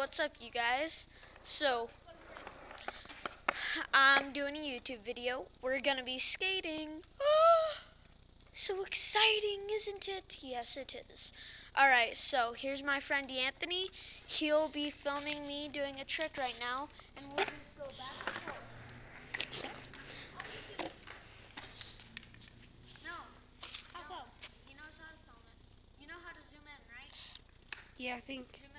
what's up, you guys? So, I'm doing a YouTube video. We're gonna be skating. So exciting, isn't it? Yes, it is. Alright, so here's my friend Anthony. He'll be filming me doing a trick right now, and we'll just go back and forth. No. How come? He knows how to film it. You know how to zoom in, right? Yeah, I think. Zoom